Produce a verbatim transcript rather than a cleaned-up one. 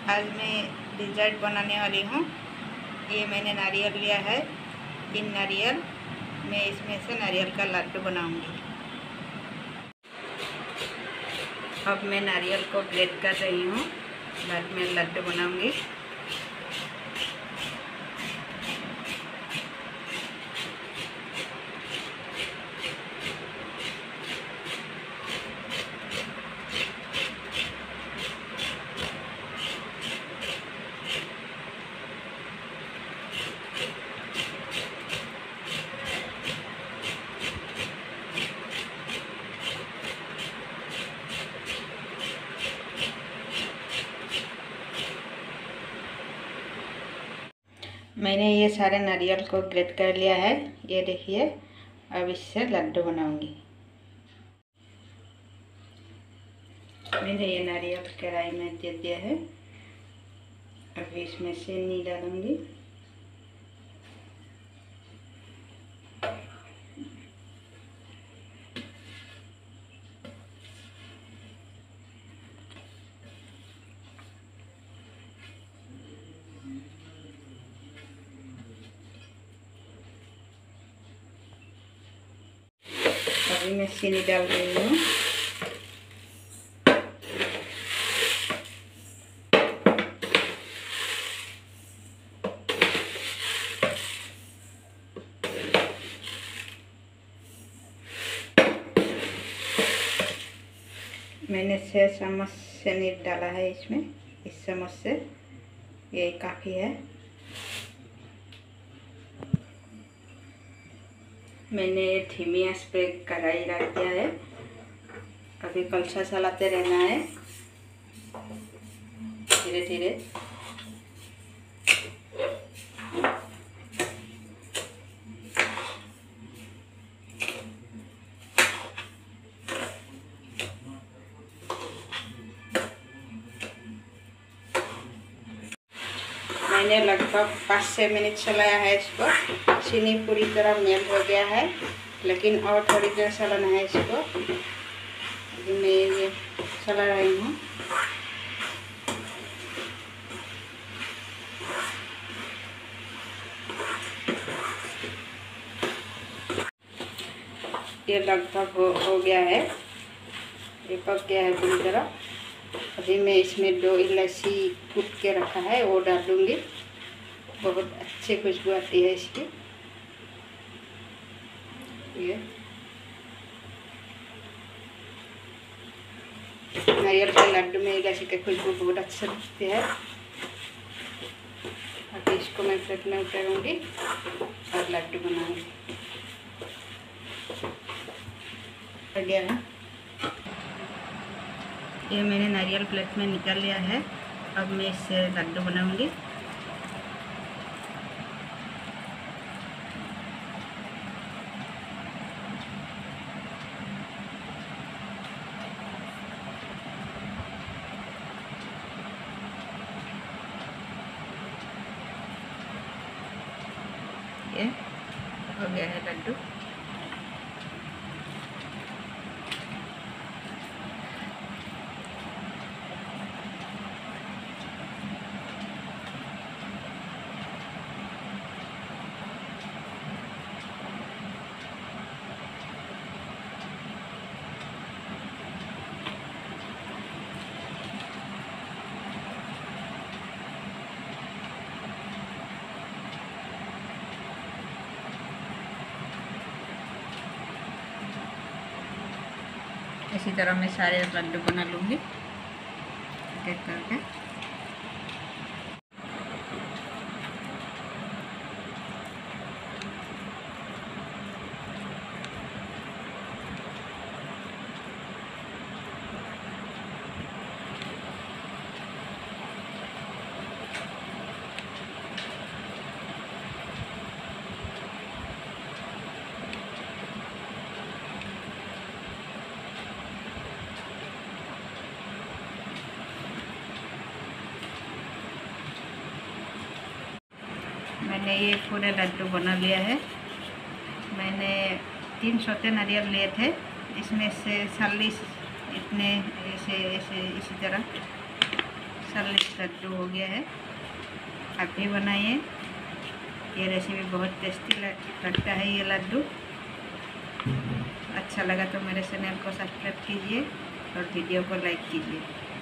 आज मैं डिज़र्ट बनाने वाली हूँ। ये मैंने नारियल लिया है, तीन नारियल। मैं इसमें से नारियल का लड्डू बनाऊंगी। अब मैं नारियल को ग्रेट कर रही हूँ, बाद में लड्डू बनाऊंगी। मैंने ये सारे नारियल को ग्रेट कर लिया है, ये देखिए। अब इससे लड्डू बनाऊंगी। मैंने ये नारियल कढ़ाई में दे दिया है। अब इसमें चीनी डालूंगी। अभी मैं चीनी डाल रही हूँ। मैंने छः चम्मच चीनी डाला है इसमें। इस चम्मच से यही काफ़ी है। मैंने धीमी आंच पे कढ़ाई रख दिया है। अभी कलछा चलाते रहना है धीरे धीरे। मैंने लगभग पाँच छः मिनट चलाया है इसको। चीनी पूरी तरह मेल्ट हो गया है, लेकिन और थोड़ी देर चलाना है इसको। अभी मैं ये चला रही हूँ। ये लगभग हो, हो गया है, ये पक गया है पूरी तरह। अभी मैं इसमें दो इलायची कूट के रखा है वो डाल दूँगी। बहुत अच्छी खुशबू आती है इसकी। ये नारियल के लड्डू में इलायची की खुशबू बहुत अच्छी लगती है। अभी इसको मैं प्लेट में उतारूँगी और लड्डू बनाऊँगी। आ गया है। ये मैंने नारियल प्लेट में निकाल लिया है। अब मैं इससे लड्डू बनाऊंगी। ये हो गया है लड्डू। इसी तरह मैं सारे लड्डू बना लूँगी एक एक करके। मैंने ये पूरे लड्डू बना लिया है। मैंने तीन छोटे नारियल लिए थे, इसमें से चालीस इतने ऐसे ऐसे इसी तरह स्वादिष्ट लड्डू हो गया है। आप भी बनाइए, ये रेसिपी बहुत टेस्टी लगता है ये लड्डू। अच्छा लगा तो मेरे चैनल को सब्सक्राइब कीजिए और वीडियो को लाइक कीजिए।